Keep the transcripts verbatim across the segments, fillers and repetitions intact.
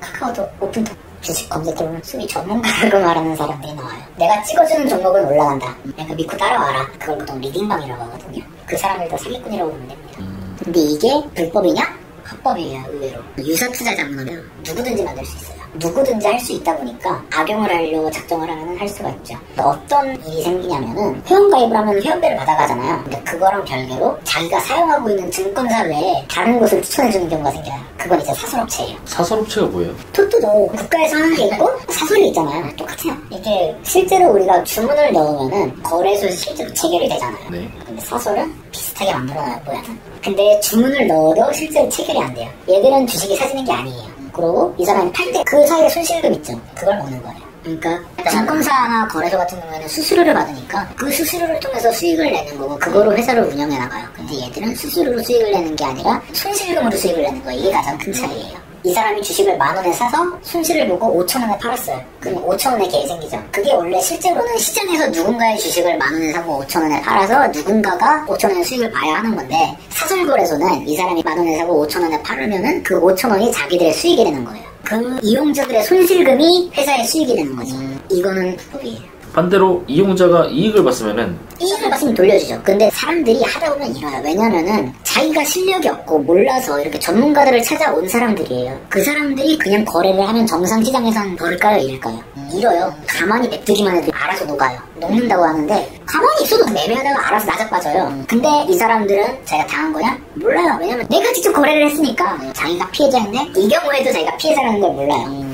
카카오톡 오픈톡 주식 검색해보면 수익 전문가라고 말하는 사람들이 나와요. 내가 찍어주는 종목은 올라간다. 내가 믿고 따라와라. 그걸 보통 리딩방이라고 하거든요. 그 사람들도 사기꾼이라고 보면 됩니다. 음. 근데 이게 불법이냐? 합법이에요. 의외로. 유사투자 자문하면 누구든지 만들 수 있어요. 누구든지 할 수 있다 보니까 악용을 하려고 작정을 하면 할 수가 있죠. 어떤 일이 생기냐면은 회원가입을 하면 회원비를 받아가잖아요. 근데 그거랑 별개로 자기가 사용하고 있는 증권사 외에 다른 곳을 추천해주는 경우가 생겨요. 그건 이제 사설업체예요. 사설업체가 뭐예요? 토토도 국가에서 하는 게 있고 사설이 있잖아요. 똑같아요. 이게 실제로 우리가 주문을 넣으면은 거래소에서 실제로 체결이 되잖아요. 네. 근데 사설은 비슷하게 만들어놔요, 모양은. 근데 주문을 넣어도 실제로 체결이 안 돼요. 얘들은 주식이 사지는 게 아니에요. 그리고 이 사람이 팔 때 그 사이에 손실금 있죠. 그걸 먹는 거예요. 그러니까 증권사나 거래소 같은 경우에는 수수료를 받으니까 그 수수료를 통해서 수익을 내는 거고 그거로 회사를 운영해 나가요. 근데 얘들은 수수료로 수익을 내는 게 아니라 손실금으로 수익을 내는 거예요. 이게 가장 큰 차이예요. 이 사람이 주식을 만 원에 사서 손실을 보고 오천 원에 팔았어요. 그럼 오천 원의 개입이 생기죠. 그게 원래 실제로는 시장에서 누군가의 주식을 만 원에 사고 오천 원에 팔아서 누군가가 오천 원의 수익을 봐야 하는 건데 사설거래소는 이 사람이 만 원에 사고 오천 원에 팔으면은 그 오천 원이 자기들의 수익이 되는 거예요. 그 이용자들의 손실금이 회사의 수익이 되는 거지. 이거는 불법이에요. 반대로 이용자가 이익을 봤으면은 이익을 봤으면 돌려주죠. 근데 사람들이 하다 보면 이래요. 왜냐면은 자기가 실력이 없고 몰라서 이렇게 전문가들을 찾아온 사람들이에요. 그 사람들이 그냥 거래를 하면 정상 시장에선 벌까요? 잃을까요? 잃어요. 가만히 냅두기만 해도 알아서 녹아요. 녹는다고 하는데 가만히 있어도 매매하다가 알아서 나작 빠져요. 근데 이 사람들은 자기가 당한 거냐? 몰라요. 왜냐면 내가 직접 거래를 했으니까 자기가 피해자인데 이 경우에도 자기가 피해자라는 걸 몰라요.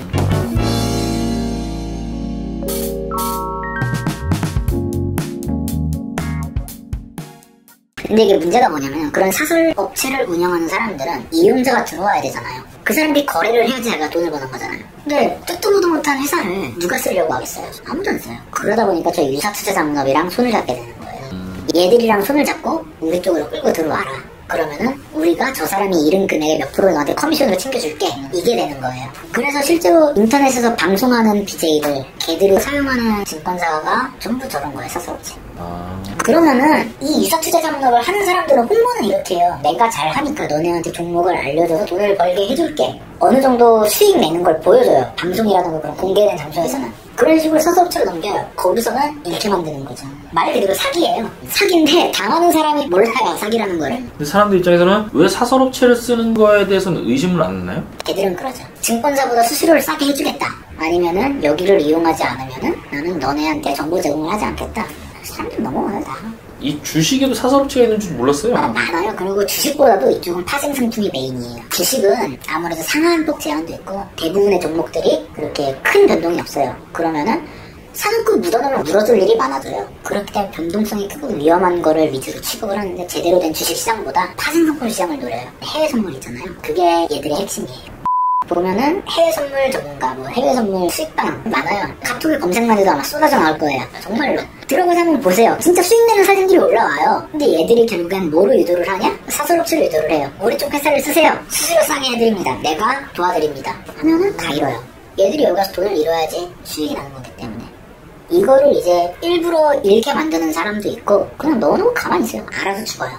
근데 이게 문제가 뭐냐면 그런 사설 업체를 운영하는 사람들은 이용자가 들어와야 되잖아요. 그 사람들이 거래를 해야지 자기가 돈을 버는 거잖아요. 근데 뜻도 보도 못한 회사를 누가 쓰려고 하겠어요? 아무도 안 써요. 그러다 보니까 저 유사투자 자문업이랑 손을 잡게 되는 거예요. 얘들이랑 손을 잡고 우리 쪽으로 끌고 들어와라. 그러면은 우리가 저 사람이 잃은 금액의 몇 프로를 너한테 커미션으로 챙겨줄게. 이게 되는 거예요. 그래서 실제로 인터넷에서 방송하는 비제이들 걔들이 사용하는 증권사가 전부 저런 거예요. 사설업체. 아... 그러면은 이 유사투자 자문업을 하는 사람들은 홍보는 이렇게 해요. 내가 잘하니까 너네한테 종목을 알려줘서 돈을 벌게 해줄게. 어느 정도 수익 내는 걸 보여줘요. 방송이라든가 그런 공개된 장소에서는. 그런 식으로 사설업체로 넘겨요. 거기서는 이렇게 만드는 거죠. 말 그대로 사기예요. 사기인데 당하는 사람이 몰라요. 사기라는 거를. 근데 사람들 입장에서는 왜 사설업체를 쓰는 거에 대해서는 의심을 안 했나요? 걔들은 그러죠. 증권사보다 수수료를 싸게 해주겠다. 아니면은 여기를 이용하지 않으면은 나는 너네한테 정보 제공을 하지 않겠다. 사람들 넘어가요 다. 이 주식에도 사설업체가 있는 줄 몰랐어요. 아, 많아요. 그리고 주식보다도 이쪽은 파생 상품이 메인이에요. 주식은 아무래도 상한폭 제한도 있고 대부분의 종목들이 그렇게 큰 변동이 없어요. 그러면은 사놓고 묻어놓으면 물어줄 일이 많아져요. 그렇기 때문에 변동성이 크고 위험한 거를 위주로 취급을 하는데 제대로 된 주식시장보다 파생 상품 시장을 노려요. 해외 선물 있잖아요. 그게 얘들의 핵심이에요. 보면은 해외 선물 전문가, 뭐 해외 선물 수익방 많아요. 카톡에 검색만 해도 아마 쏟아져 나올 거예요. 정말로. 들어가서 한번 보세요. 진짜 수익 내는 사진들이 올라와요. 근데 얘들이 결국엔 뭐로 유도를 하냐? 사설업체로 유도를 해요. 우리 쪽 회사를 쓰세요. 수수료 싸게 해드립니다. 내가 도와드립니다. 하면은 다 잃어요. 얘들이 여기 가서 돈을 잃어야지 수익이 나는 거기 때문에. 이거를 이제 일부러 잃게 만드는 사람도 있고 그냥 넣어놓고 가만히 있어요. 알아서 죽어요.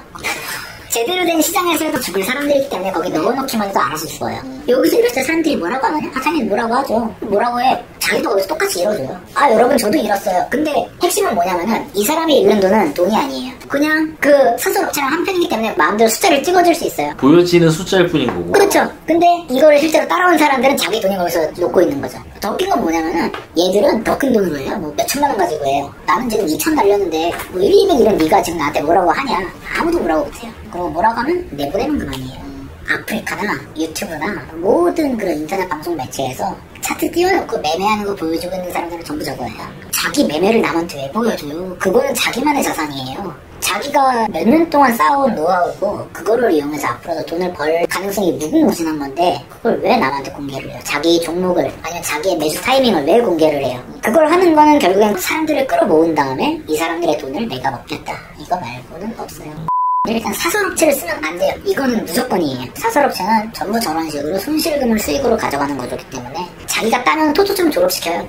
제대로 된 시장에서도 죽을 사람들이기 때문에 거기 넣어놓기만 해도 알아서 죽어요. 여기서 이렇게 사람들이 뭐라고 하느냐? 아, 당연히 뭐라고 하죠. 뭐라고 해? 자기도 거기서 똑같이 잃어줘요. 아, 여러분 저도 잃었어요. 근데 핵심은 뭐냐면은 이 사람이 잃는 돈은 돈이 아니에요. 그냥 그 사설업체랑 한편이기 때문에 마음대로 숫자를 찍어줄 수 있어요. 보여지는 숫자일 뿐인 거고. 그렇죠. 근데 이거를 실제로 따라온 사람들은 자기 돈이 거기서 놓고 있는 거죠. 더 웃긴 건 뭐냐면은 얘들은 더 큰 돈으로 해요. 뭐 몇천만 원 가지고 해요. 나는 지금 이천 날렸는데 뭐 일, 이백 이런 네가 지금 나한테 뭐라고 하냐. 아무도 뭐라고 못해요. 그리고 뭐라고 하면 내보내면 그만이에요. 아프리카나 유튜브나 모든 그런 인터넷 방송 매체에서 차트 띄워놓고 매매하는 거 보여주고 있는 사람들은 전부 저거예요. 자기 매매를 남한테 왜 보여줘요? 그거는 자기만의 자산이에요. 자기가 몇 년 동안 쌓아온 노하우고 그거를 이용해서 앞으로도 돈을 벌 가능성이 무궁무진한 건데 그걸 왜 남한테 공개를 해요? 자기 종목을 아니면 자기의 매수 타이밍을 왜 공개를 해요? 그걸 하는 거는 결국엔 사람들을 끌어모은 다음에 이 사람들의 돈을 내가 먹겠다. 이거 말고는 없어요. 일단 사설업체를 쓰면 안 돼요. 이거는 무조건이에요. 사설업체는 전부 저런 식으로 손실금을 수익으로 가져가는 거기 때문에 자기가 따면 토토점 졸업시켜요.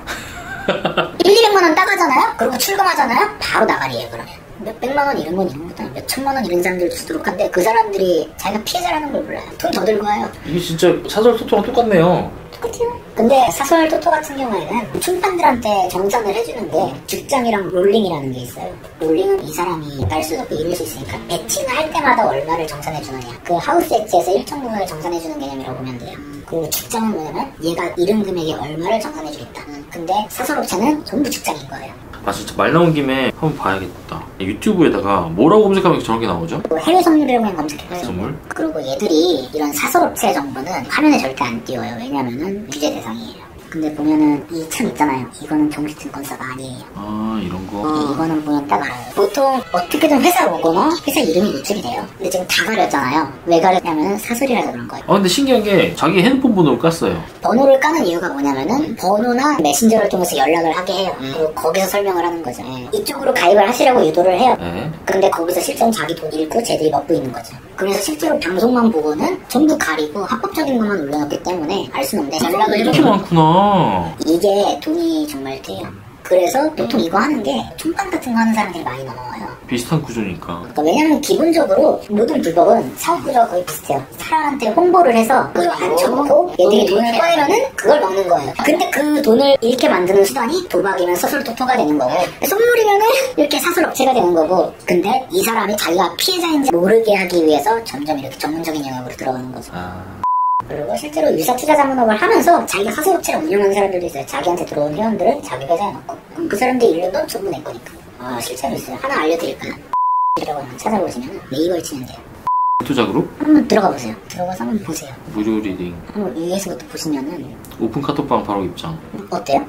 일, 이백만 원 따가잖아요? 그리고 출금하잖아요? 바로 나가리에요. 그러면 몇백만 원 잃은 건 잃은 것도 아니고 몇천만 원 잃은 사람들도 수두룩 한데 그 사람들이 자기가 피해자라는 걸 몰라요. 돈 더 들고 와요. 이게 진짜 사설 토토랑 똑같네요. 똑같아요. 근데 사설 토토 같은 경우에는 출판들한테 정산을 해주는 게 죽장이랑 롤링이라는 게 있어요. 롤링은 이 사람이 딸 수도 없고 이룰 수 있으니까 배팅을 할 때마다 얼마를 정산해주느냐. 그 하우스 엣지에서 일정 부분을 정산해주는 개념이라고 보면 돼요. 그리고 죽장은 뭐냐면 얘가 잃은 금액에 얼마를 정산해주겠다. 근데 사설업체는 전부 죽장인 거예요. 아 진짜 말 나온 김에 한번 봐야겠다. 유튜브에다가 뭐라고 검색하면 저런 게 나오죠? 해외 선물이라고 그냥 검색해봐요. 선물? 그리고 얘들이 이런 사설업체 정보는 화면에 절대 안 띄워요. 왜냐면은 규제 대상이에요. 근데 보면은 이 참 있잖아요. 이거는 정식증권사가 아니에요. 아 이런 거. 네, 이거는 보면 딱 알아요. 보통 어떻게든 회사 로고나 회사 이름이 노출이 돼요. 근데 지금 다 가렸잖아요. 왜 가렸냐면 사설이라서 그런 거예요. 아 근데 신기한 게 자기 핸드폰 번호를 깠어요. 번호를 까는 이유가 뭐냐면은 번호나 메신저를 통해서 연락을 하게 해요. 음. 그리고 거기서 설명을 하는 거죠. 음. 이쪽으로 가입을 하시라고 유도를 해요. 네. 근데 거기서 실제로 자기 돈 잃고 쟤들이 먹고 있는 거죠. 그래서 실제로 방송만 보고는 전부 가리고 합법적인 것만 올려놨기 때문에 알 수는 없는데 연락을 이렇게 해보면 많구나. 이게 돈이 정말 돼요. 그래서 보통 이거 하는 게 총판 같은 거 하는 사람들이 많이 넘어와요. 비슷한 구조니까. 그러니까 왜냐면 기본적으로 모든 불법은 사업 구조가 거의 비슷해요. 사람한테 홍보를 해서 그걸 안 쳐먹고 얘들이 돈을 꺼내면은 그걸 먹는 거예요. 근데 그 돈을 잃게 만드는 수단이 도박이면 서술 토토가 되는 거고 선물이면은 이렇게 사설업체가 되는 거고 근데 이 사람이 자기가 피해자인지 모르게 하기 위해서 점점 이렇게 전문적인 영역으로 들어가는 거죠. 아... 그리고 실제로 유사투자자문업을 하면서 자기가 사설업체를 운영하는 사람들도 있어요. 자기한테 들어온 회원들을 자기 회사에 넣고 그럼 그 사람들이 잃는 돈 전부 내 거니까. 아 실제로 있어요. 하나 알려드릴까요? 이라고 한번 찾아보시면 네이버에 치면 돼요. 투자그룹? 한번 들어가 보세요. 들어가서 한번 보세요. 무료 리딩. 한번 위에서부터 보시면은 오픈 카톡방 바로 입장. 어때요?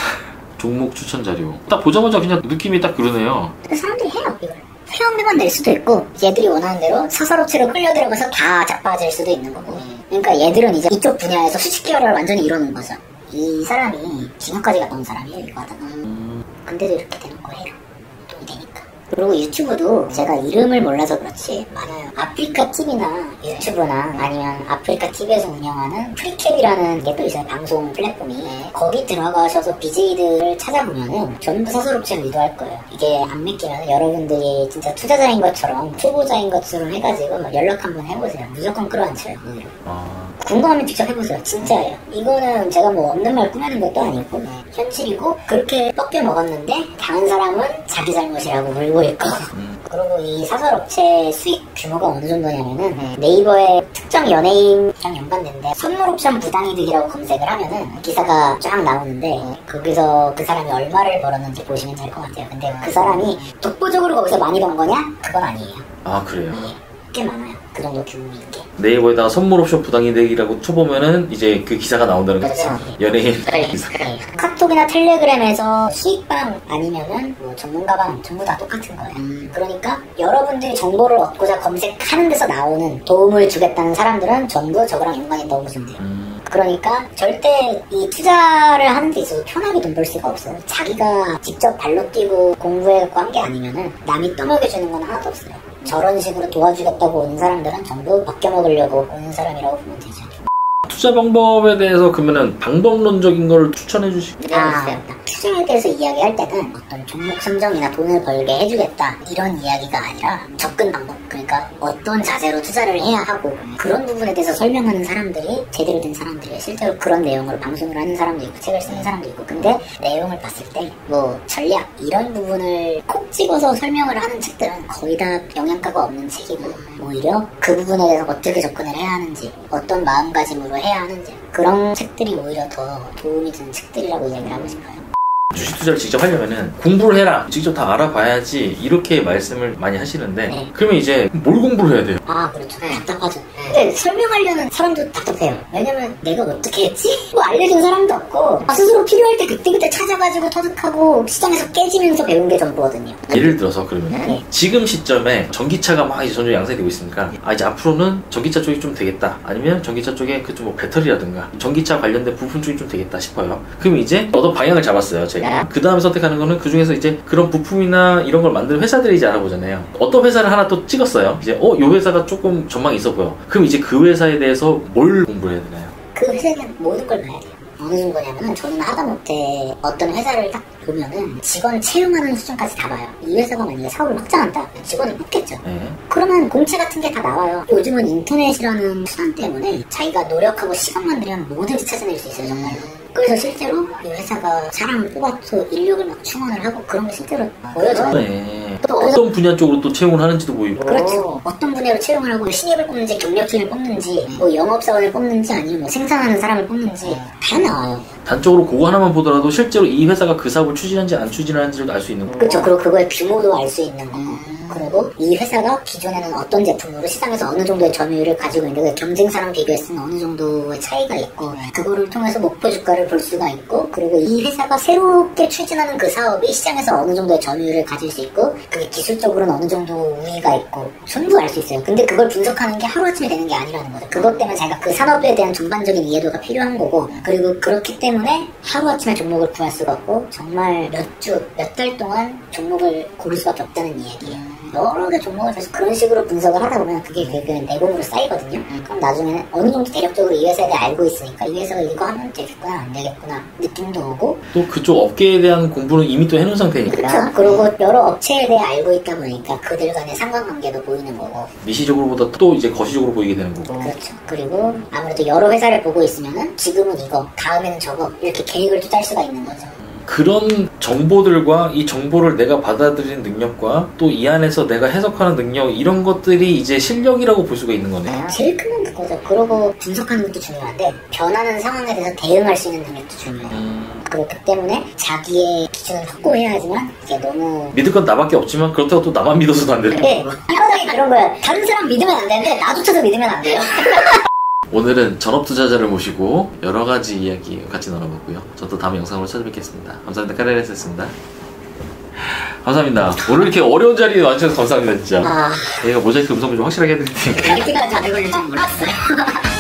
종목 추천 자료. 딱 보자마자 그냥 느낌이 딱 그러네요. 근데 사람들이 해요 이걸. 회원비만 낼 수도 있고 얘들이 원하는 대로 사설업체로 끌려들어가서 다 자빠질 수도 있는 거고 그러니까 얘들은 이제 이쪽 분야에서 수십 개월을 완전히 이뤄놓은 거죠. 이 사람이 징역까지 갔다 온 사람이에요 이거 하다가. 음... 근데도 이렇게 대놓고 해요. 돈이 되니까. 그리고 유튜브도 제가 이름을 몰라서 그렇지 많아요. 아프리카 티비나 유튜브나 아니면 아프리카 티비에서 운영하는 프리캡이라는 게 또 있어요. 방송 플랫폼이. 거기 들어가셔서 비제이들을 찾아보면은 전부 사설업체를 유도할 거예요. 이게 안 믿기면 여러분들이 진짜 투자자인 것처럼 초보자인 것처럼 해가지고 막 연락 한번 해보세요. 무조건 끌어안쳐요. 아... 궁금하면 직접 해보세요. 진짜예요. 이거는 제가 뭐 없는 말 꾸며는 것도 아니고 네. 현실이고 그렇게 뻑겨 먹었는데 당한 사람은 자기 잘못이라고 물고 있고 음. 그리고 이 사설업체 수익 규모가 어느 정도냐면은 음. 네이버에 특정 연예인이랑 연관된데 선물옵션 부당이득이라고 검색을 하면은 기사가 쫙 나오는데 음. 거기서 그 사람이 얼마를 벌었는지 보시면 될 것 같아요. 근데 그 사람이 독보적으로 거기서 많이 번 거냐? 그건 아니에요. 아 그래요? 네. 꽤 많아요. 그 정도 규모 있게. 네이버에다가 선물 옵션 부당이득이라고 쳐보면은 이제 그 기사가 나온다는 거죠. 그렇죠. 연예인 네. 기사. 네. 카톡이나 텔레그램에서 수익방 아니면은 뭐 전문가방 전부 다 똑같은 거예요. 음. 그러니까 여러분들이 정보를 얻고자 검색하는 데서 나오는 도움을 주겠다는 사람들은 전부 저거랑 연관이 있다고 보시면 돼요. 음. 그러니까 절대 이 투자를 하는 데 있어서 편하게 돈 벌 수가 없어요. 자기가 직접 발로 뛰고 공부해갖고 한 게 아니면은 남이 떠먹여주는 건 하나도 없어요. 저런 식으로 도와주겠다고 오는 사람들은 전부 바뀌어먹으려고 오는 사람이라고 보면 되죠. 투자 방법에 대해서 그러면은 방법론적인 걸 추천해 주시고. 아, 투자에 대해서 이야기할 때는 어떤 종목 선정이나 돈을 벌게 해주겠다 이런 이야기가 아니라 접근 방법, 그러니까 어떤 자세로 투자를 해야 하고 그런 부분에 대해서 설명하는 사람들이 제대로 된 사람들이에요. 실제로 그런 내용으로 방송을 하는 사람도 있고 책을 쓰는 사람도 있고 근데 내용을 봤을 때 뭐 전략 이런 부분을 콕 집어서 설명을 하는 책들은 거의 다 영양가가 없는 책이고 오히려 그 부분에 대해서 어떻게 접근을 해야 하는지 어떤 마음가짐으로 해야 하는지 그런 책들이 오히려 더 도움이 되는 책들이라고 이야기를 하고 싶어요. 주식 투자를 직접 하려면은 공부를 해라, 직접 다 알아봐야지 이렇게 말씀을 많이 하시는데 네. 그러면 이제 뭘 공부를 해야 돼요? 아 그렇죠. 네. 답답하죠. 네. 근데 설명하려는 사람도 답답해요. 왜냐면 내가 어떻게 했지? 뭐 알려준 사람도 없고 스스로 필요할 때 그때그때 찾아가지고 터득하고 시장에서 깨지면서 배운 게 전부거든요. 예를 들어서 그러면 네. 지금 시점에 전기차가 막 이제 점점 양산되고 있으니까 아 이제 앞으로는 전기차 쪽이 좀 되겠다, 아니면 전기차 쪽에 그 좀 뭐 배터리라든가 전기차 관련된 부품 쪽이 좀 되겠다 싶어요. 그럼 이제 어떤 방향을 잡았어요. 제가. 그 다음에 선택하는 거는 그 중에서 이제 그런 부품이나 이런 걸 만드는 회사들이 이제 알아보잖아요. 어떤 회사를 하나 또 찍었어요. 이제 어, 요 회사가 조금 전망이 있어 보여. 그럼 이제 그 회사에 대해서 뭘 공부를 해야 되나요? 그 회사는 모든 걸 봐야 돼요. 어느 정도냐면은 저는 하다못해 어떤 회사를 딱 보면은 직원 채용하는 수준까지 다 봐요. 이 회사가 만약에 사업을 확장한다, 직원을 뽑겠죠. 네. 그러면 공채 같은 게 다 나와요. 요즘은 인터넷이라는 수단 때문에 자기가 노력하고 시간만 들이면 뭐든지 찾아낼 수 있어요, 정말로. 그래서 실제로 이 회사가 사람을 뽑아서 인력을 막 충원을 하고 그런 게 실제로 보여져요. 네. 또 어떤 분야 쪽으로 또 채용을 하는지도 보이고. 그렇죠. 어떤 분야로 채용을 하고 신입을 뽑는지 경력직을 뽑는지 뭐 영업사원을 뽑는지 아니면 뭐 생산하는 사람을 뽑는지 다 나와요. 단적으로 그거 하나만 보더라도 실제로 이 회사가 그 사업을 추진하는지 안 추진하는지를 알 수 있는 거고. 그렇죠. 그리고 그거의 규모도 알 수 있는 거고. 그리고 이 회사가 기존에는 어떤 제품으로 시장에서 어느 정도의 점유율을 가지고 있는데 경쟁사랑 비교했을 때 어느 정도의 차이가 있고 그거를 통해서 목표 주가를 볼 수가 있고 그리고 이 회사가 새롭게 추진하는 그 사업이 시장에서 어느 정도의 점유율을 가질 수 있고 그게 기술적으로는 어느 정도 우위가 있고 전부 알 수 있어요. 근데 그걸 분석하는 게 하루아침에 되는 게 아니라는 거죠. 그것 때문에 자기가 그 산업에 대한 전반적인 이해도가 필요한 거고 그리고 그렇기 때문에 하루아침에 종목을 구할 수가 없고 정말 몇 주, 몇 달 동안 종목을 고를 수밖에 없다는 이야기예요. 여러 개 종목을 계속 그런 식으로 분석을 하다 보면 그게 결국엔 내공으로 쌓이거든요. 그럼 나중에는 어느 정도 대략적으로 이 회사에 대해 알고 있으니까 이 회사가 이거 하면 되겠구나 안 되겠구나 느낌도 오고 또 그쪽 업계에 대한 공부는 이미 또 해놓은 상태니까. 그렇죠. 그리고 여러 업체에 대해 알고 있다 보니까 그들 간의 상관관계도 보이는 거고 미시적으로보다 또 이제 거시적으로 보이게 되는 거고. 그렇죠. 그리고 아무래도 여러 회사를 보고 있으면은 지금은 이거 다음에는 저거 이렇게 계획을 또 짤 수가 있는 거죠. 그런 정보들과 이 정보를 내가 받아들이는 능력과 또 이 안에서 내가 해석하는 능력 이런 것들이 이제 실력이라고 볼 수가 있는 거네요. 제일 큰 건 그거죠. 그러고 분석하는 것도 중요한데 변하는 상황에 대해서 대응할 수 있는 능력도 중요해요. 음... 그렇기 때문에 자기의 기준을 확고해야 하지만 이게 너무 믿을 건 나밖에 없지만 그렇다고 또 나만 믿어서도 안 되네. 네. 항상 그런 거야. 다른 사람 믿으면 안 되는데 나조차도 믿으면 안 돼요. 오늘은 전업투자자를 모시고 여러가지 이야기 같이 나눠봤고요. 저도 다음 영상으로 찾아뵙겠습니다. 감사합니다. 카레레스였습니다. 감사합니다. 오늘 이렇게 어려운 자리에 와주셔서 감사합니다. 진짜. 아... 저희가 모자이크 음성을 좀 확실하게 해드릴 테니까. 이렇게까지 안 해걸릴 줄 몰랐어요.